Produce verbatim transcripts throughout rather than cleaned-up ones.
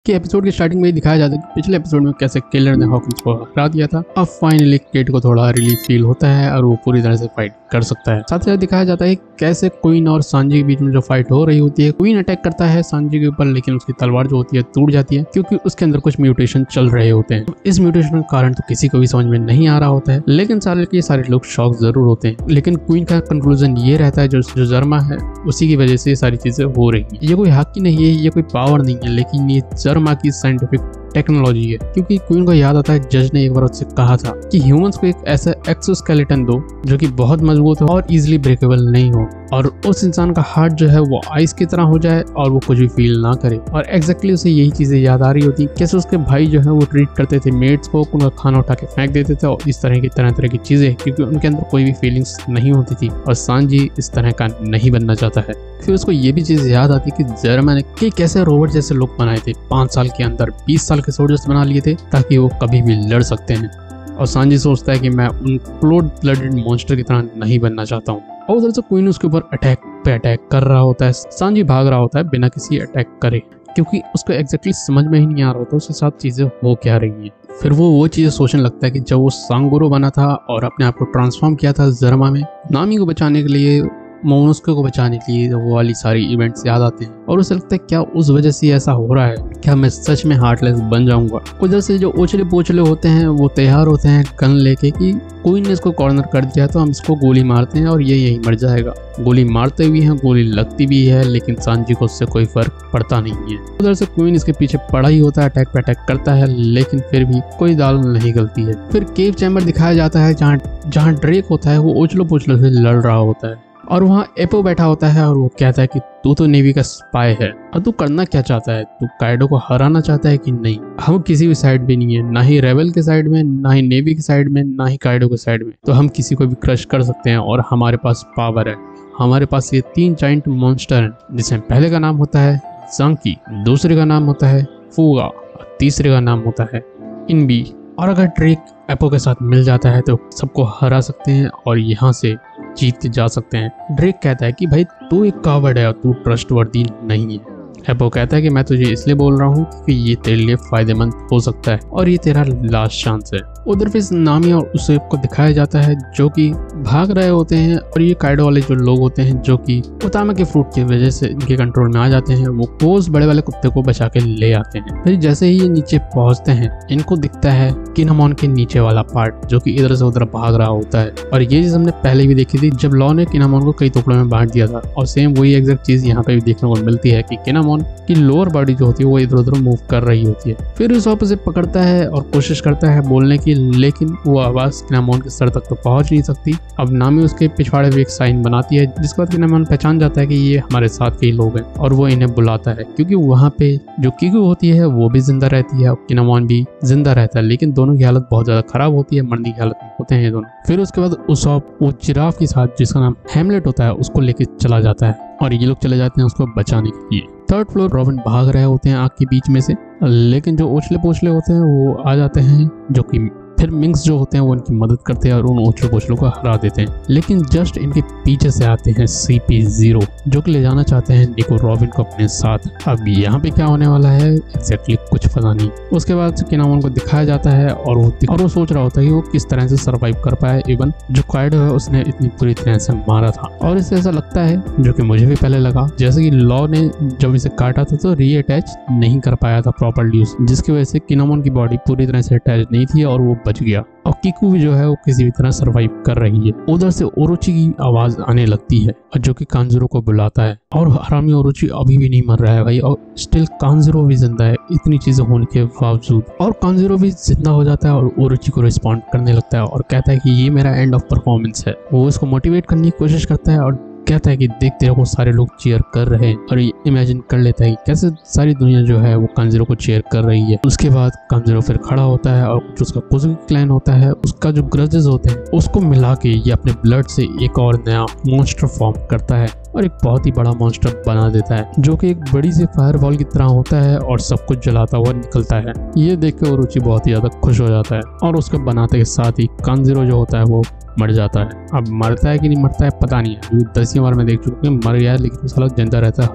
कि एपिसोड की स्टार्टिंग में ही दिखाया जाता है कि पिछले एपिसोड में कैसे किलर ने हॉकिंस को हरा दिया था। अब फाइनली केट को थोड़ा रिलीफ फील होता है और वो पूरी तरह से फाइट कर सकता है। साथ ही साथ दिखाया जाता है कैसे क्वीन और सांजी के बीच में जो फाइट हो रही होती है, क्वीन अटैक करता है सांजी के ऊपर, लेकिन उसकी तलवार जो होती है टूट जाती है क्योंकि उसके अंदर कुछ म्यूटेशन चल रहे होते हैं। इस म्यूटेशन का कारण तो किसी को भी समझ में नहीं आ रहा होता है, लेकिन सारे के सारे लोग शॉक जरूर होते हैं। लेकिन क्वीन का कंक्लूजन ये रहता है जो जो जर्मा है उसी की वजह से ये सारी चीजें हो रही है। ये कोई हक ही नहीं है, ये कोई पावर नहीं है, लेकिन ये जर्मा की साइंटिफिक टेक्नोलॉजी है। क्योंकि क्वीन को याद आता है जज ने एक बार उससे कहा था कि ह्यूमंस को एक ऐसा एक्सोस्केलेटन दो जो कि बहुत मजबूत हो और इजीली ब्रेकेबल नहीं हो, और उस इंसान का हार्ट जो है वो आइस की तरह हो जाए और वो कुछ भी फील ना करे। और एग्जैक्टली उसे यही चीजें याद आ रही होती कैसे उसके भाई जो है वो ट्रीट करते थे मेट्स को, उनका खाना उठा के फेंक देते थे और इस तरह की तरह तरह की चीजें, क्योंकि उनके अंदर कोई भी फीलिंग्स नहीं होती थी। और सांजी इस तरह का नहीं बनना चाहता है। फिर उसको ये भी चीज याद आती कि जर्मा ने कि कैसे रोबोट जैसे लोग बनाए थे, पांच साल के अंदर बीस साल के सोल्जर्स बना लिए थे ताकि वो कभी भी लड़ सकते हैं। और सांजी सोचता है कि मैं उन क्लोड ब्लडेड मॉन्स्टर की तरह नहीं बनना चाहता हूँ। और उधर से क्वीन उसके ऊपर अटैक पे अटैक कर रहा होता है। सांजी भाग रहा होता है बिना किसी अटैक करे, क्योंकि उसको एग्जैक्टली समझ में ही नहीं आ रहा होता उसके साथ चीजें हो क्या रही हैं। फिर वो वो चीजें सोचने लगता है कि जब वो सांगुरो बना था और अपने आप को ट्रांसफॉर्म किया था जर्मा में, नामी को बचाने के लिए, मोमोनोस्के को बचाने के लिए, वो वाली सारी इवेंट्स याद आते हैं और उसे लगता है क्या उस वजह से ऐसा हो रहा है, क्या मैं सच में हार्टलेस बन जाऊंगा। उधर से जो ओचले पोचले होते हैं वो तैयार होते हैं गन लेके कि क्वीन ने इसको कॉर्नर कर दिया तो हम इसको गोली मारते हैं और ये यही मर जाएगा। गोली मारते भी हैं, गोली लगती भी है, लेकिन सांजी को उससे कोई फर्क पड़ता नहीं है। उधर से क्वीन इसके पीछे पड़ा ही होता है, अटैक पे अटैक करता है, लेकिन फिर भी कोई दाल नहीं गलती है। फिर केव चैम्बर दिखाया जाता है जहाँ जहाँ ड्रेक होता है वो ओचलो पोचलो से लड़ रहा होता है और वहाँ एपो बैठा होता है और वो कहता है कि तू तो नेवी का स्पाई है और तू करना क्या चाहता है, तू काइडो को हराना चाहता है कि नहीं। हम किसी भी साइड पे नहीं है, ना ही रेबल के साइड में, ना ही नेवी के साइड में, ना ही काइडो के साइड में। तो हम किसी को भी क्रश कर सकते हैं और हमारे पास पावर है। हमारे पास ये तीन जाइंट मॉन्स्टर हैं, जिसमें पहले का नाम होता है ज़ंकी, दूसरे का नाम होता है फूगा और तीसरे का नाम होता है इनबी। और अगर ड्रेक एपो के साथ मिल जाता है तो सबको हरा सकते हैं और यहाँ से जीत के जा सकते हैं। ड्रेक कहता है कि भाई तू एक कावर्ड है और तू ट्रस्टवर्दी नहीं है। एपो कहता है कि मैं तुझे इसलिए बोल रहा हूँ क्योंकि ये तेरे लिए फायदेमंद हो सकता है और ये तेरा लास्ट चांस है। उधर फिर नामी और उसे को दिखाया जाता है जो कि भाग रहे होते हैं और ये काइडो वाले जो लोग होते हैं जो कि उतामा के फ्रूट की वजह से इनके कंट्रोल में आ जाते हैं, वो कोस बड़े वाले कुत्ते को बचा के ले आते हैं। फिर जैसे ही ये नीचे पहुंचते हैं इनको दिखता है किनामोन के नीचे वाला पार्ट जो कि इधर से उधर भाग रहा होता है। और ये चीज हमने पहले भी देखी थी जब लॉ ने किनामोन को कई टुकड़ों में बांट दिया था, और सेम वही एग्जैक्ट चीज यहाँ पे भी देखने को मिलती है कि किनामोन की लोअर बॉडी जो होती है वो इधर उधर मूव कर रही होती है। फिर उस वापस से पकड़ता है और कोशिश करता है बोलने की, लेकिन वो आवाज किनामोन के सर तक तो पहुंच नहीं सकती। अब नामी उसके पिछवाड़े भी एक साइन बनाती है जिसके बाद किनामोन पहचान जाता है कि ये हमारे साथ के ही लोग हैं और वो इन्हें बुलाता है, क्योंकि वहाँ पे जो किकू होती है वो भी जिंदा रहती है और किनामोन भी जिंदा रहता है, लेकिन दोनों की हालत बहुत ज्यादा खराब होती है, मरने की हालत में होते हैं ये दोनों। फिर उसके बाद उसॉप वो जिराफ के साथ जिसका नाम हेमलेट होता है उसको लेके चला जाता है और ये लोग चले जाते हैं उसको बचाने के लिए। थर्ड फ्लोर रॉबिन भाग रहे होते हैं आग के बीच में से, लेकिन जो ओछले पोछले होते हैं वो आ जाते हैं जो कि फिर मिंक्स जो होते हैं वो इनकी मदद करते हैं और उन ओछले पोछलों को हरा देते हैं। लेकिन जस्ट इनके पीछे से आते हैं सी पी ज़ीरो जो कि ले जाना चाहते हैं निको रॉबिन को अपने साथ। अब यहाँ पे क्या होने वाला है एग्जैक्टली कुछ पता नहीं। उसके बाद किनामोन को दिखाया जाता है और वो और वो सोच रहा होता है कि वो किस तरह से सर्वाइव कर पाए, इवन जो काइडो है उसने इतनी बुरी तरह से मारा था। और इससे ऐसा लगता है, जो कि मुझे भी पहले लगा, जैसे कि लॉ ने जब इसे काटा था तो रीअटैच नहीं कर पाया था प्रॉपर्ली, जिसकी वजह से किनामोन की बॉडी पूरी तरह से अटैच नहीं थी और वो बच गया और किकू भी जो है वो किसी भी तरह सरवाइव कर रही है। उधर से ओरोची की आवाज आने लगती है जो कि कांजरो को बुलाता है और हरामी ओरोची अभी भी नहीं मर रहा है भाई, और स्टिल कांजरो भी जिंदा है इतनी चीजें होने के बावजूद। और कांजरो भी जिंदा हो जाता है और ओरोची को रिस्पॉन्ड करने लगता है और कहता है कि ये मेरा एंड ऑफ परफॉर्मेंस है। वो इसको मोटिवेट करने की कोशिश करता है और कहता है कि देख तेरे को सारे लोग चीयर कर रहे हैं, और ये इमेजिन कर लेता है कि कैसे सारी दुनिया जो है वो कांजरो को चीयर कर रही है। उसके बाद कांजरो फिर खड़ा होता है और जो उसका कुजुकी क्लैन होता है उसका जो ग्रजेस होते हैं उसको मिला के ये अपने ब्लड से एक और नया मॉन्स्टर फॉर्म करता है और एक बहुत ही बड़ा मॉन्स्टर बना देता है जो कि एक बड़ी सी फायरवॉल की तरह होता है और सब कुछ जलाता हुआ निकलता है। ये देख के ओरोची बहुत ही ज्यादा खुश हो जाता है और उसको बनाते के साथ ही कांजरो जो होता है वो मर जाता है। अब मरता है कि नहीं मरता है पता नहीं है, दसियों बार मैं देख चुका हूँ मर गया है, लेकिन वो साला जिंदा रहता है हर बार।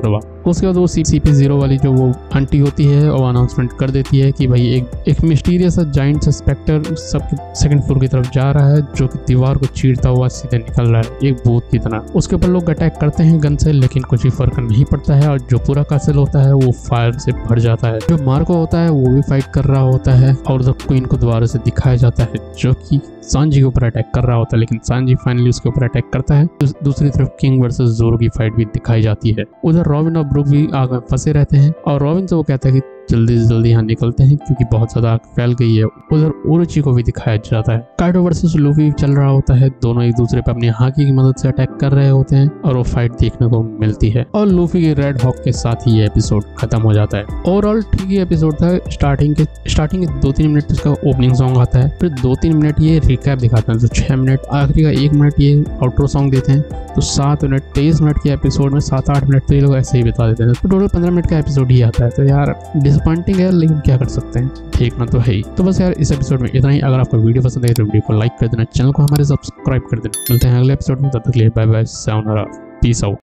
उसके बाद वो सी पी जीरो वाली जो वो आंटी होती है और अनाउंसमेंट कर देती है कि भाई एक एक मिस्टीरियस जाइंट सा स्पेक्टर सबके सेकंड फ्लोर की तरफ जा रहा है, जो कि दीवार को चीरता हुआ सीधे निकल रहा है एक भूत की तरह। उसके ऊपर लोग अटैक करते हैं गन से, लेकिन कुछ ही फर्क नहीं पड़ता है और जो पूरा कासिल होता है वो फायर से भर जाता है। जो मार्को होता है वो भी फाइट कर रहा होता है और उधर क्वीन को दोबारा से दिखाया जाता है जो कि सांजी के ऊपर अटैक कर रहा होता है, लेकिन सांजी फाइनली उसके ऊपर अटैक करता है। दूसरी तरफ किंग वर्सेस जोरो की फाइट भी दिखाई जाती है। उधर रॉबिन और ब्रूक भी आग में फंसे रहते हैं और रॉबिन से वो कहता है कि जल्दी से जल्दी यहाँ निकलते हैं क्योंकि बहुत ज्यादा आग फैल गई है। उधर ओरोची को भी दिखाया जाता है। काइडो वर्सेस लूफी चल रहा होता है, दोनों एक दूसरे पर अपनी हाकी की मदद से अटैक कर रहे होते हैं और वो फाइट देखने को मिलती है और लूफी के रेड हॉक के साथ ही ये एपिसोड खत्म हो जाता है। ओवरऑल ठीक ही एपिसोड था। स्टार्टिंग के स्टार्टिंग के दो तीन मिनट इसका ओपनिंग सॉन्ग आता है, फिर दो तीन मिनट ये रिकैप दिखाते हैं, तो छह मिनट, आखिरी का एक मिनट ये आउटरो सॉन्ग देते हैं, तो सात मिनट तेईस मिनट के एपिसोड में सात आठ मिनट तो ये लोग ऐसे ही बिता देते हैं, तो टोटल पंद्रह मिनट का एपिसोड ही आता है। तो यार डिसअपॉइंटिंग है, लेकिन क्या कर सकते हैं, देखना तो है ही। तो बस यार इस एपिसोड में इतना ही। अगर आपको वीडियो पसंद है तो वीडियो को लाइक कर देना, चैनल को हमारे सब्सक्राइब कर देना। मिलते हैं अगले एपिसोड में, तब तक के लिए बाय बाय, सायोनारा, पीस आउट।